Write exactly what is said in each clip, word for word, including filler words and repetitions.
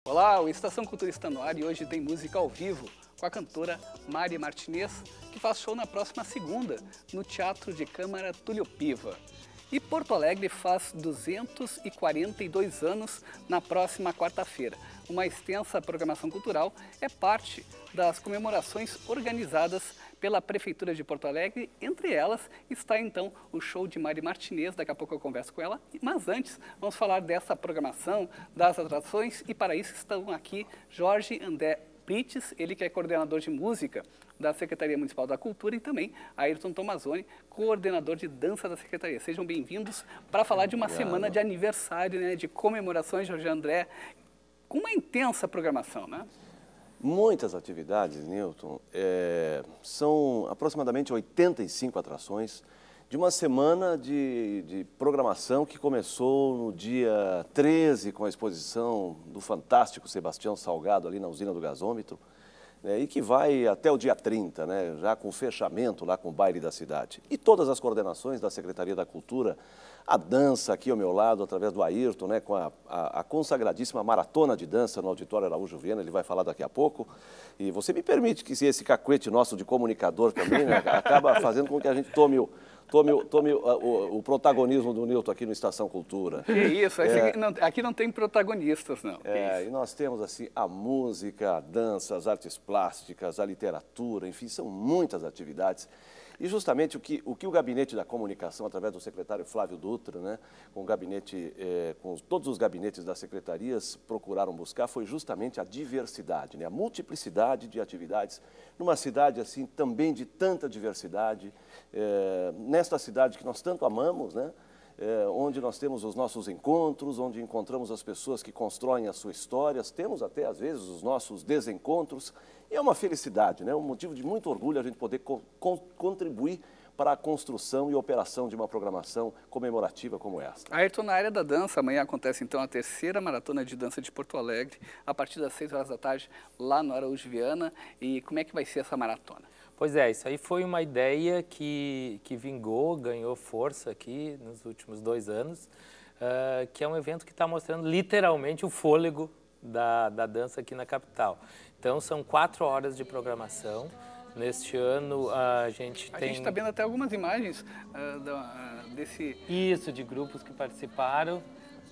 Olá, o Estação Cultura está no ar e hoje tem música ao vivo com a cantora Mari Martinez, que faz show na próxima segunda no Teatro de Câmara Túlio Piva. E Porto Alegre faz duzentos e quarenta e dois anos na próxima quarta-feira. Uma extensa programação cultural é parte das comemorações organizadas pela Prefeitura de Porto Alegre. Entre elas está então o show de Mari Martinez, daqui a pouco eu converso com ela. Mas antes, vamos falar dessa programação, das atrações, e para isso estão aqui Jorge André Brites, ele que é coordenador de música da Secretaria Municipal da Cultura, e também Ayrton Tomazoni, coordenador de dança da Secretaria. Sejam bem-vindos para falar de uma Obrigado. semana de aniversário, né, de comemorações, Jorge André, com uma intensa programação, né? Muitas atividades, Newton. É, são aproximadamente oitenta e cinco atrações de uma semana de, de programação que começou no dia treze com a exposição do fantástico Sebastião Salgado ali na usina do gasômetro, né, e que vai até o dia trinta, né, já com fechamento lá com o baile da cidade. E todas as coordenações da Secretaria da Cultura, a dança aqui ao meu lado, através do Ayrton, né, com a, a, a consagradíssima maratona de dança no Auditório Araújo Viana, ele vai falar daqui a pouco. E você me permite que esse cacuete nosso de comunicador também, né, acaba fazendo com que a gente tome o... Tome, tome o, o, o protagonismo do Newton aqui no Estação Cultura. Que isso, é, aqui, não, aqui não tem protagonistas, não. É, e nós temos assim a música, a dança, as artes plásticas, a literatura, enfim, são muitas atividades. E justamente o que o, que o Gabinete da Comunicação, através do secretário Flávio Dutra, né, com, o gabinete, é, com todos os gabinetes das secretarias, procuraram buscar, foi justamente a diversidade, né, a multiplicidade de atividades, numa cidade assim também de tanta diversidade, é, nesta cidade que nós tanto amamos, né, é, onde nós temos os nossos encontros, onde encontramos as pessoas que constroem as suas histórias, temos até às vezes os nossos desencontros. E é uma felicidade, né? Um motivo de muito orgulho a gente poder co con contribuir para a construção e operação de uma programação comemorativa como essa. Ayrton, na área da dança, amanhã acontece então a terceira maratona de dança de Porto Alegre, a partir das seis horas da tarde, lá no Araújo Viana. E como é que vai ser essa maratona? Pois é, isso aí foi uma ideia que, que vingou, ganhou força aqui nos últimos dois anos, uh, que é um evento que está mostrando literalmente o fôlego da, da dança aqui na capital. Então, são quatro horas de programação. Neste ano, a gente a tem... A gente está vendo até algumas imagens uh, da, uh, desse... Isso, de grupos que participaram.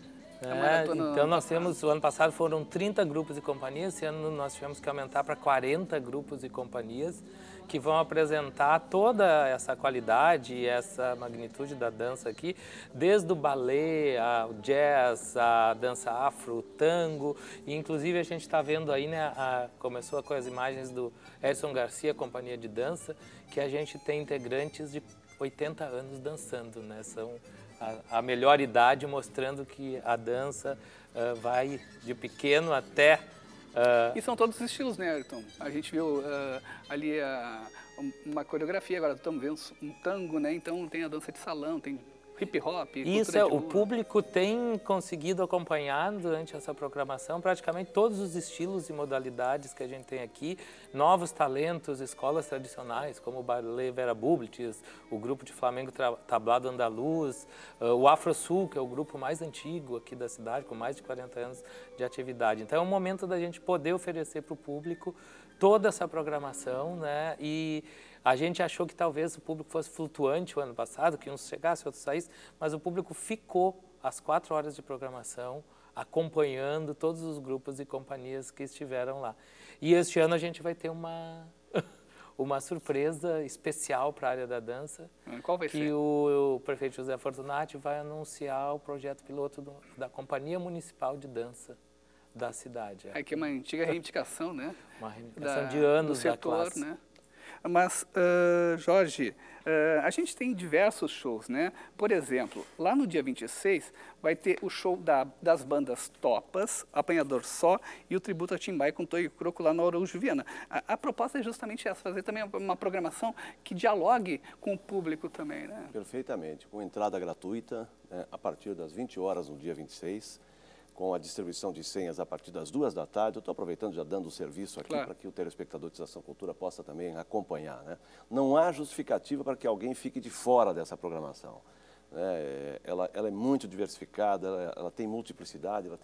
É, então, nós temos, o ano passado foram trinta grupos e companhias, esse ano nós tivemos que aumentar para quarenta grupos e companhias, que vão apresentar toda essa qualidade e essa magnitude da dança aqui, desde o ballet, ao jazz, a dança afro, o tango, e inclusive a gente está vendo aí, né, a, começou com as imagens do Edson Garcia, Companhia de Dança, que a gente tem integrantes de oitenta anos dançando, né, são a, a melhor idade, mostrando que a dança uh, vai de pequeno até... Uh... E são todos os estilos, né, Ayrton? A gente viu uh, ali uh, uma coreografia, agora estamos vendo um tango, né? Então tem a dança de salão, tem hip hop. Isso, é, o público tem conseguido acompanhar durante essa programação praticamente todos os estilos e modalidades que a gente tem aqui, novos talentos, escolas tradicionais, como o Ballet Vera Bublitis, o grupo de Flamengo Tablado Andaluz, uh, o Afro Sul, que é o grupo mais antigo aqui da cidade, com mais de quarenta anos de atividade. Então é um momento da gente poder oferecer para o público toda essa programação, né? E a gente achou que talvez o público fosse flutuante o ano passado, que uns chegassem, outros saíssem, mas o público ficou às quatro horas de programação, acompanhando todos os grupos e companhias que estiveram lá. E este ano a gente vai ter uma, uma surpresa especial para a área da dança. Qual vai que ser? Que o, o prefeito José Fortunati vai anunciar o projeto piloto do, da Companhia Municipal de Dança da cidade. É que é uma antiga reivindicação, né? Uma reivindicação da, de anos do setor, da classe. Né? Mas, uh, Jorge, uh, a gente tem diversos shows, né? Por exemplo, lá no dia vinte e seis vai ter o show da, das bandas Topas, Apanhador Só e o Tributo a Timbaya com Toio Croco lá no Araújo Viana. A, a proposta é justamente essa, fazer também uma programação que dialogue com o público também, né? Perfeitamente, com entrada gratuita, né, a partir das vinte horas no dia vinte e seis, com a distribuição de senhas a partir das duas da tarde. Eu estou aproveitando, já dando o serviço aqui, claro, para que o telespectador de Estação Cultura possa também acompanhar, né? Não há justificativa para que alguém fique de fora dessa programação. É, ela, ela é muito diversificada, ela, ela tem multiplicidade, ela tem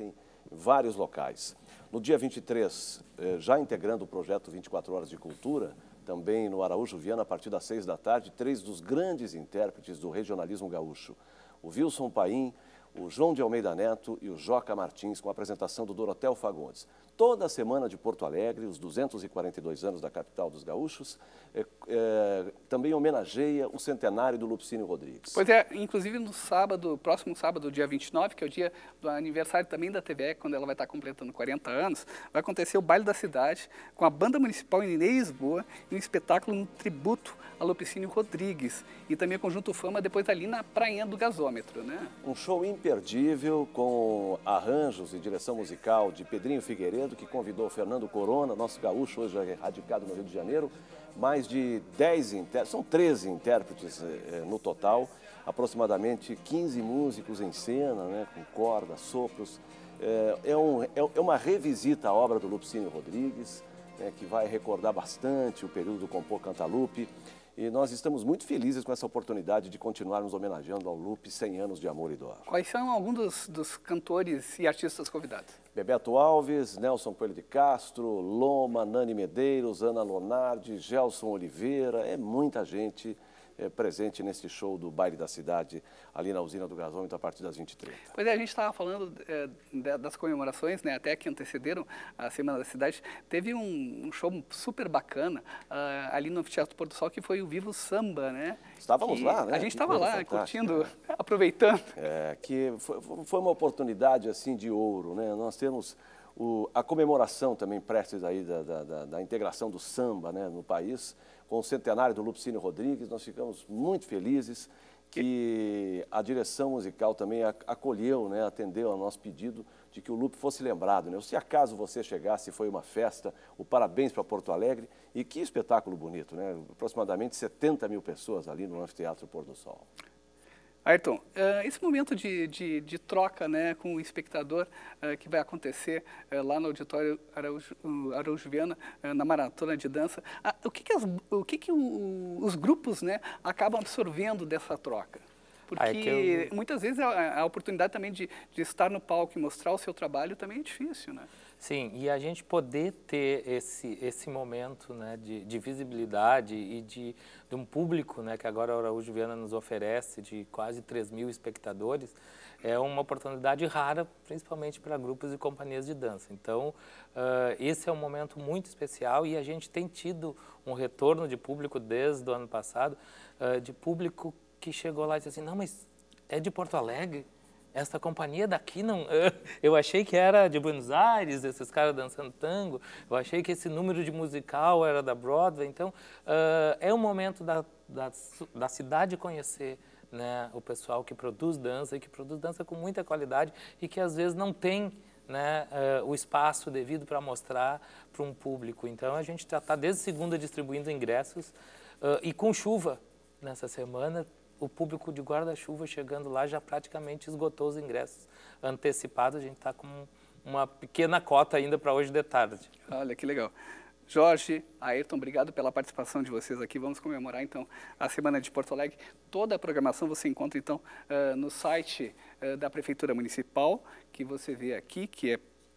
em vários locais. No dia vinte e três, eh, já integrando o projeto vinte e quatro Horas de Cultura, também no Araújo Viana, a partir das seis da tarde, três dos grandes intérpretes do regionalismo gaúcho, o Wilson Paim, o João de Almeida Neto e o Joca Martins, com a apresentação do Dorotel Fagundes. Toda a semana de Porto Alegre, os duzentos e quarenta e dois anos da capital dos gaúchos, é, é, também homenageia o centenário do Lupicínio Rodrigues. Pois é, inclusive no sábado, próximo sábado, dia vinte e nove, que é o dia do aniversário também da T V E, quando ela vai estar completando quarenta anos, vai acontecer o Baile da Cidade, com a Banda Municipal em Lisboa, e um espetáculo, um tributo a Lupicínio Rodrigues, e também o Conjunto Fama, depois ali na Prainha do Gasômetro, né? Um show imperdível, com arranjos e direção musical de Pedrinho Figueiredo, que convidou o Fernando Corona, nosso gaúcho, hoje é radicado no Rio de Janeiro, mais de dez intérpretes, são treze intérpretes eh, no total, aproximadamente quinze músicos em cena, né, com cordas, sopros. É, é, um, é uma revisita à obra do Lupicínio Rodrigues, né, que vai recordar bastante o período do Compor Cantalupe. E nós estamos muito felizes com essa oportunidade de continuarmos homenageando ao Lupe cem anos de amor e dor. Quais são alguns dos, dos cantores e artistas convidados? Bebeto Alves, Nelson Coelho de Castro, Loma, Nani Medeiros, Ana Lonardi, Gelson Oliveira, é muita gente é, presente nesse show do Baile da Cidade, ali na Usina do Gasômetro, a partir das vinte e três. Pois é, a gente estava falando é, das comemorações, né, até que antecederam a Semana da Cidade. Teve um, um show super bacana uh, ali no Teatro Pôr do Sol, que foi o Vivo Samba, né? Estávamos que lá, né? A gente estava lá, curtindo, né? aproveitando. É, que foi, foi uma oportunidade, assim, de ouro, né? Nós temos o, a comemoração também prestes aí da, da, da, da integração do samba, né, no país, com o centenário do Lupicínio Rodrigues. Nós ficamos muito felizes que a direção musical também acolheu, né, atendeu ao nosso pedido de que o Lupe fosse lembrado, né? Se acaso você chegasse, foi uma festa, o parabéns para Porto Alegre, e que espetáculo bonito, né? Aproximadamente setenta mil pessoas ali no Anfiteatro Pôr do Sol. Ayrton, uh, esse momento de, de, de troca, né, com o espectador uh, que vai acontecer uh, lá no Auditório Araújo, uh, Araújo Viana, uh, na Maratona de Dança, uh, o que, que, as, o que, que o, os grupos, né, acabam absorvendo dessa troca? Porque ah, é que eu... muitas vezes a, a oportunidade também de, de estar no palco e mostrar o seu trabalho também é difícil, né? Sim, e a gente poder ter esse, esse momento, né, de, de visibilidade e de, de um público, né, que agora a Araújo Viana nos oferece, de quase três mil espectadores, é uma oportunidade rara, principalmente para grupos e companhias de dança. Então, uh, esse é um momento muito especial e a gente tem tido um retorno de público desde o ano passado, uh, de público que chegou lá e disse assim, não, mas é de Porto Alegre? Esta companhia daqui não... Eu achei que era de Buenos Aires, esses caras dançando tango. Eu achei que esse número de musical era da Broadway. Então, uh, é um momento da, da, da cidade conhecer, né, o pessoal que produz dança e que produz dança com muita qualidade e que às vezes não tem, né, uh, o espaço devido para mostrar para um público. Então, a gente já está desde segunda distribuindo ingressos uh, e com chuva nessa semana. O público de guarda-chuva chegando lá já praticamente esgotou os ingressos antecipados. A gente está com uma pequena cota ainda para hoje de tarde. Olha, que legal. Jorge, Ayrton, obrigado pela participação de vocês aqui. Vamos comemorar, então, a Semana de Porto Alegre. Toda a programação você encontra, então, uh, no site uh, da Prefeitura Municipal, que você vê aqui, que é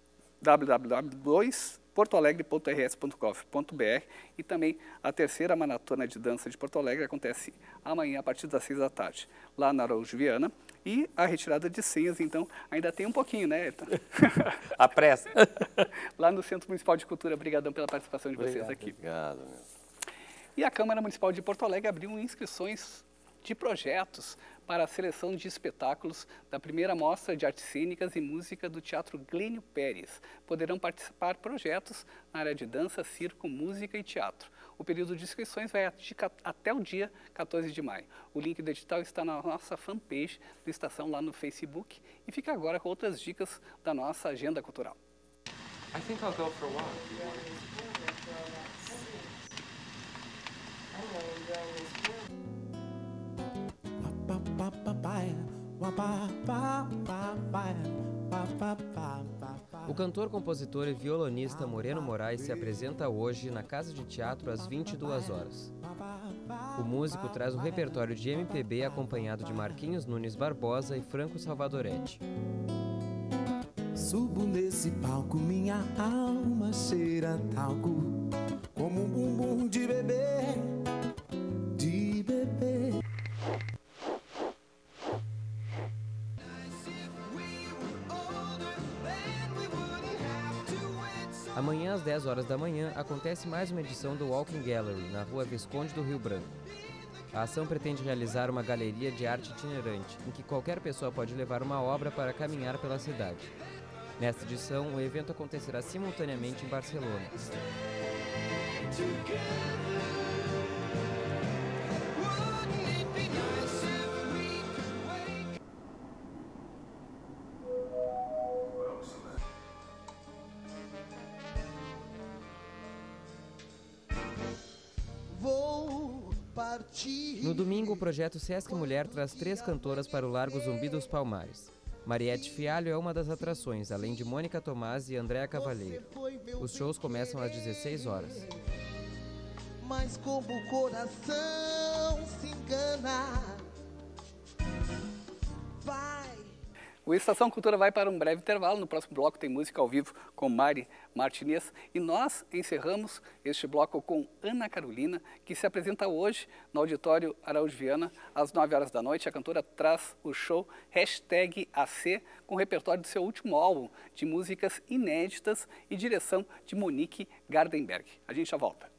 w w w ponto dois porto alegre ponto r s ponto gov ponto b r, e também a terceira Maratona de Dança de Porto Alegre acontece amanhã a partir das seis da tarde, lá na Araújo Viana, e a retirada de senhas, então, ainda tem um pouquinho, né, Ayrton? A pressa. Lá no Centro Municipal de Cultura. Obrigadão pela participação de vocês Obrigado, aqui. Obrigado, meu. E a Câmara Municipal de Porto Alegre abriu inscrições de projetos para a seleção de espetáculos da primeira Mostra de Artes Cênicas e Música do Teatro Glênio Pérez. Poderão participar projetos na área de dança, circo, música e teatro. O período de inscrições vai até o dia quatorze de maio. O link do edital está na nossa fanpage do Estação, lá no Facebook. E fica agora com outras dicas da nossa agenda cultural. I think I'll go for a walk. O cantor, compositor e violonista Moreno Moraes se apresenta hoje na Casa de Teatro às vinte e duas horas. O músico traz um repertório de M P B acompanhado de Marquinhos Nunes Barbosa e Franco Salvadoretti. subo nesse palco, minha alma cheira talco, como um bumbum de bebê, de bebê. Amanhã, às dez horas da manhã, acontece mais uma edição do Walking Gallery, na Rua Visconde do Rio Branco. A ação pretende realizar uma galeria de arte itinerante, em que qualquer pessoa pode levar uma obra para caminhar pela cidade. Nesta edição, o evento acontecerá simultaneamente em Barcelona. No domingo, o projeto Sesc Mulher traz três cantoras para o Largo Zumbi dos Palmares. Mariette Fialho é uma das atrações, além de Mônica Tomás e Andréa Cavalheiro. Os shows começam às dezesseis horas. Mas como o coração se engana, vai. O Estação Cultura vai para um breve intervalo. No próximo bloco tem música ao vivo com Mari Martinez. E nós encerramos este bloco com Ana Carolina, que se apresenta hoje no Auditório Araújo Viana, às nove horas da noite. A cantora traz o show hashtag A C, com o repertório do seu último álbum, de músicas inéditas e direção de Monique Gardenberg. A gente já volta.